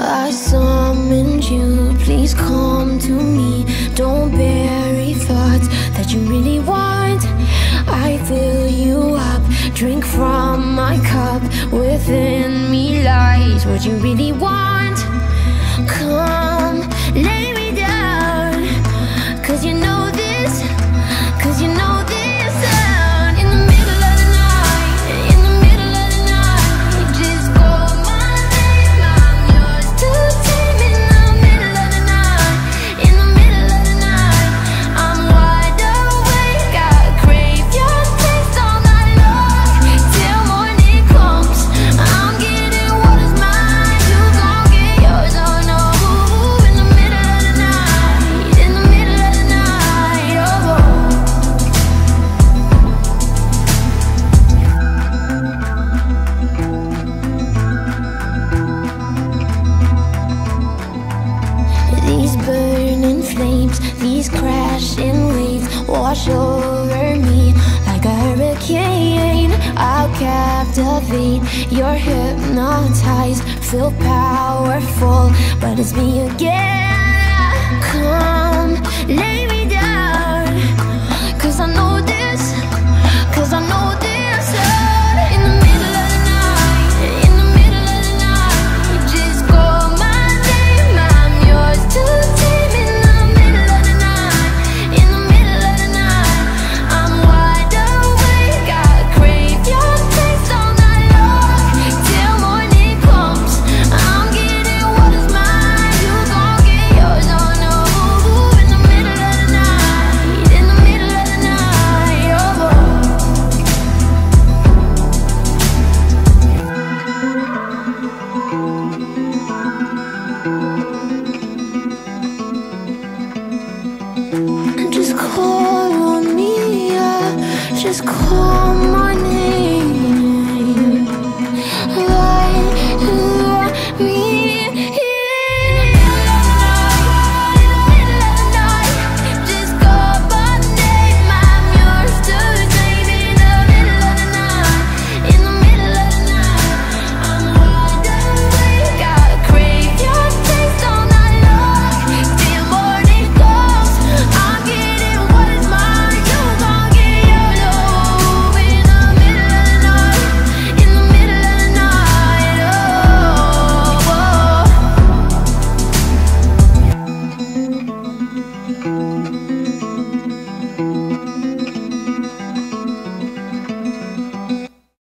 I summoned you, please come to me. Don't bury thoughts that you really want. I fill you up, drink from my cup. Within me lies what you really want. Come, lay me down, 'cause you know this, 'cause you know this sound. In the middle of the night, in the middle of the night, just call my name, I'm yours to tame. In the middle of the night, in the middle of the night, I'm wide awake, I crave your taste all night long. Till morning comes, I'm getting what is mine, you gon' get yours, oh no. In the middle of the night, in the middle of the night, oh. These burning flames, these crashing waves wash over me like a hurricane. I'll captivate, you're hypnotized, feel powerful, but it's me again. Come, lay me down, 'cause I know this, 'cause I know this sound. In the middle of the night, in the middle of the night, just call my name, I'm yours to tame. In the middle of the night, in the middle of the night, I'm wide awake, I crave your taste all night long. Till morning comes, I'm getting what is mine, you gon' get yours, oh no. In the middle of the night, in the middle of the night, oh. Just call on me, yeah. Just call my